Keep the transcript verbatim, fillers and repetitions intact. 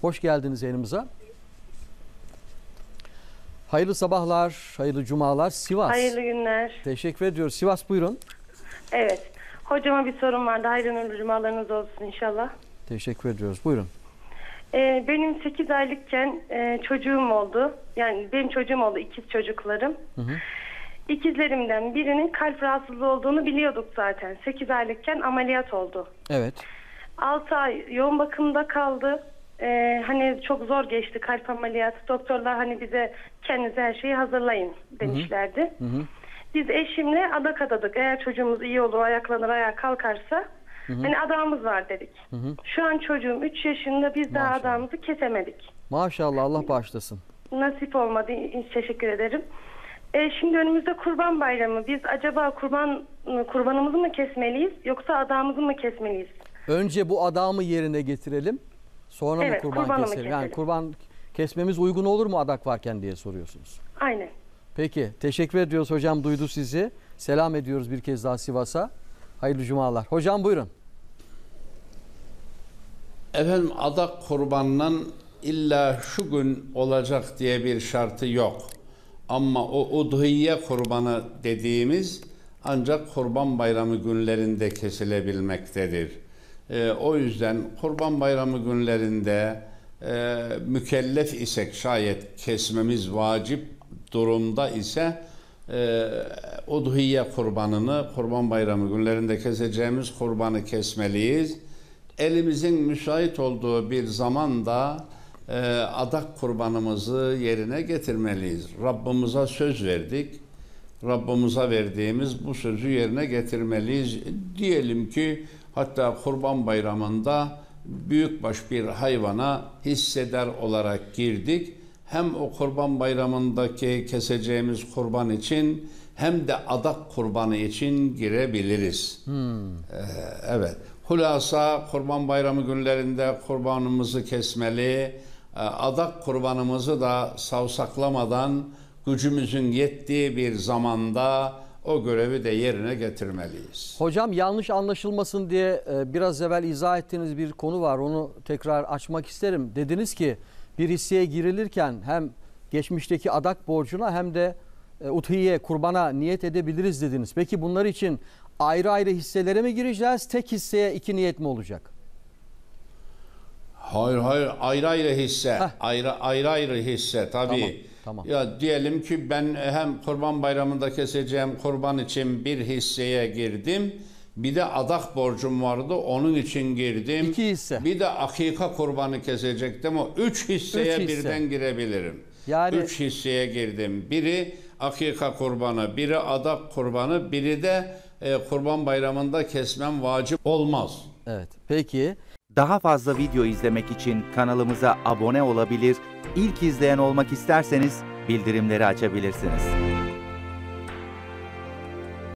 Hoş geldiniz yayınımıza. Hayırlı sabahlar, hayırlı cumalar. Sivas. Hayırlı günler. Teşekkür ediyoruz. Sivas buyurun. Evet. Hocama bir sorum vardı. Hayırlı cumalarınız olsun inşallah. Teşekkür ediyoruz. Buyurun. Ee, benim sekiz aylıkken e, çocuğum oldu. Yani benim çocuğum oldu. İkiz çocuklarım. Hı hı. İkizlerimden birinin kalp rahatsızlığı olduğunu biliyorduk zaten. sekiz aylıkken ameliyat oldu. Evet. altı ay yoğun bakımda kaldı. Ee, hani çok zor geçti kalp ameliyatı. Doktorlar hani bize kendinize her şeyi hazırlayın demişlerdi. Hı hı. Biz eşimle adak adadık. Eğer çocuğumuz iyi olur, ayaklanır, ayağa kalkarsa hı hı. hani adağımız var dedik. Hı hı. Şu an çocuğum üç yaşında, biz daha adağımızı kesemedik. Maşallah, Allah bağışlasın. Nasip olmadı. Teşekkür ederim. Ee, şimdi önümüzde Kurban Bayramı. Biz acaba kurban kurbanımızı mı kesmeliyiz yoksa adağımızı mı kesmeliyiz? Önce bu adağımı yerine getirelim. Sonra evet, mı kurban keselim? Yani kurban kesmemiz uygun olur mu adak varken diye soruyorsunuz. Aynen. Peki. Teşekkür ediyoruz hocam. Duydu sizi. Selam ediyoruz bir kez daha Sivas'a. Hayırlı cumalar. Hocam buyurun. Efendim adak kurbanının illa şu gün olacak diye bir şartı yok. Ama o udhiye kurbanı dediğimiz ancak Kurban Bayramı günlerinde kesilebilmektedir. Ee, o yüzden Kurban Bayramı günlerinde e, mükellef isek şayet kesmemiz vacip durumda ise e, udhiye kurbanını Kurban Bayramı günlerinde keseceğimiz kurbanı kesmeliyiz. Elimizin müsait olduğu bir zamanda e, adak kurbanımızı yerine getirmeliyiz. Rabbimize söz verdik. Rabbimize verdiğimiz bu sözü yerine getirmeliyiz. Diyelim ki hatta Kurban Bayramı'nda büyükbaş bir hayvana hissedar olarak girdik. Hem o Kurban Bayramı'ndaki keseceğimiz kurban için hem de adak kurbanı için girebiliriz. Hmm. Ee, evet. Hulasa Kurban Bayramı günlerinde kurbanımızı kesmeli, adak kurbanımızı da savsaklamadan gücümüzün yettiği bir zamanda o görevi de yerine getirmeliyiz. Hocam yanlış anlaşılmasın diye biraz evvel izah ettiğiniz bir konu var. Onu tekrar açmak isterim. Dediniz ki bir hisseye girilirken hem geçmişteki adak borcuna hem de udhiye kurbana niyet edebiliriz dediniz. Peki bunlar için ayrı ayrı hisselere mi gireceğiz? Tek hisseye iki niyet mi olacak? Hayır hayır ayrı ayrı hisse. Heh. Ayrı ayrı ayrı hisse tabii. Tamam, tamam. Ya diyelim ki ben hem Kurban Bayramı'nda keseceğim kurban için bir hisseye girdim. Bir de adak borcum vardı, onun için girdim. İki hisse. Bir de akika kurbanı kesecektim. O üç hisseye üç hisse. birden girebilirim. Yani üç hisseye girdim. Biri akika kurbanı, biri adak kurbanı, biri de e, Kurban Bayramı'nda kesmem vacip olmaz. Evet. Peki. Daha fazla video izlemek için kanalımıza abone olabilir, ilk izleyen olmak isterseniz bildirimleri açabilirsiniz.